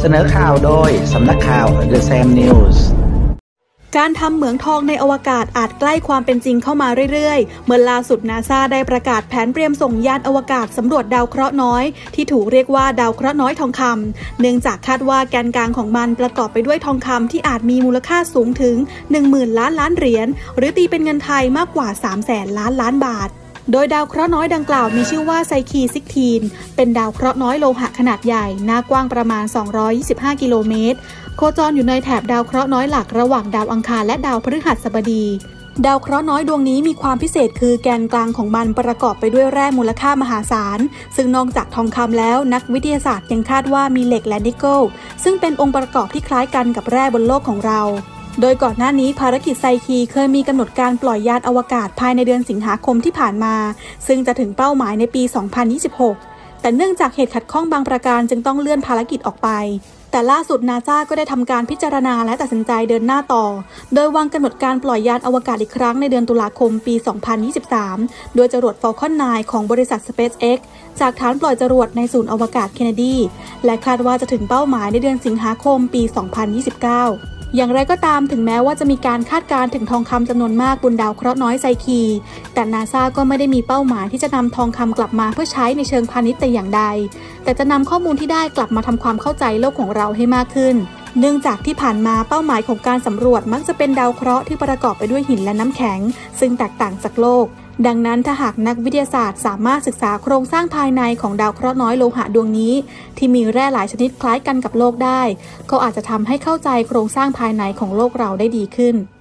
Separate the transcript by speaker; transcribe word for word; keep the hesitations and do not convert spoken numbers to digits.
Speaker 1: เสนอข่าวโดยสำนักข่าว The Sam News
Speaker 2: การทำเหมืองทองในอวกาศอาจใกล้ความเป็นจริงเข้ามาเรื่อยๆเมื่อล่าสุดนาซาได้ประกาศแผนเตรียมส่งยานอวกาศสำรวจดาวเคราะห์น้อยที่ถูกเรียกว่าดาวเคราะห์น้อยทองคำเนื่องจากคาดว่าแกนกลางของมันประกอบไปด้วยทองคำที่อาจมีมูลค่าสูงถึง หนึ่งหมื่น ล้านล้านเหรียญหรือตีเป็นเงินไทยมากกว่า สามแสน ล้านล้านบาทโดยดาวเคราะห์น้อยดังกล่าวมีชื่อว่าไซคีซิกทีนเป็นดาวเคราะห์น้อยโลหะขนาดใหญ่หน้ากว้างประมาณสองร้อยยี่สิบห้ากิโลเมตรโคจรอยู่ในแถบดาวเคราะห์น้อยหลักระหว่างดาวอังคารและดาวพฤหัสบดีดาวเคราะห์น้อยดวงนี้มีความพิเศษคือแกนกลางของมันประกอบไปด้วยแร่มูลค่ามหาศาลซึ่งนอกจากทองคำแล้วนักวิทยาศาสตร์ยังคาดว่ามีเหล็กและนิกเกิลซึ่งเป็นองค์ประกอบที่คล้ายกันกับแร่บนโลกของเราโดยก่อนหน้านี้ภารกิจไซคีเคยมีกำหนดการปล่อยยานอวกาศภายในเดือนสิงหาคมที่ผ่านมาซึ่งจะถึงเป้าหมายในปี สองพันยี่สิบหก แต่เนื่องจากเหตุขัดข้องบางประการจึงต้องเลื่อนภารกิจออกไปแต่ล่าสุดนาซาก็ได้ทำการพิจารณาและตัดสินใจเดินหน้าต่อโดยวางกำหนดการปล่อยยานอวกาศอีกครั้งในเดือนตุลาคมปี สองพันยี่สิบสาม โดยจรวด Falcon ไนน์ ของบริษัท SpaceX จากฐานปล่อยจรวดในศูนย์อวกาศเคนเนดีและคาดว่าจะถึงเป้าหมายในเดือนสิงหาคมปี สองพันยี่สิบเก้าอย่างไรก็ตามถึงแม้ว่าจะมีการคาดการณ์ถึงทองคำจำนวนมากบนดาวเคราะห์น้อยไซคีแต่นาซาก็ไม่ได้มีเป้าหมายที่จะนำทองคำกลับมาเพื่อใช้ในเชิงพาณิชย์แต่อย่างใดแต่จะนำข้อมูลที่ได้กลับมาทำความเข้าใจโลกของเราให้มากขึ้นเนื่องจากที่ผ่านมาเป้าหมายของการสำรวจมักจะเป็นดาวเคราะห์ที่ประกอบไปด้วยหินและน้ำแข็งซึ่งแตกต่างจากโลกดังนั้นถ้าหากนักวิทยาศาสตร์สามารถศึกษาโครงสร้างภายในของดาวเคราะห์น้อยโลหะดวงนี้ที่มีแร่หลายชนิดคล้ายกันกับโลกได้ก็อาจจะทำให้เข้าใจโครงสร้างภายในของโลกเราได้ดีขึ้น